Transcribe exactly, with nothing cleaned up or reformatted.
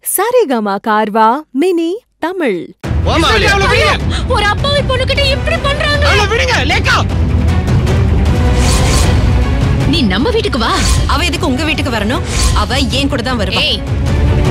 Saregama Carvaan mini Tamil. ஒரு அப்பாவி பொண்ணுகிட்ட இப்படி பண்றாங்க. விடுங்க லேக்கா. நீ நம்ம வீட்டுக்கு வா. அவ எதுக்கு உங்க வீட்டுக்கு வரணும்? அவ ஏன் கூட தான் வருவா.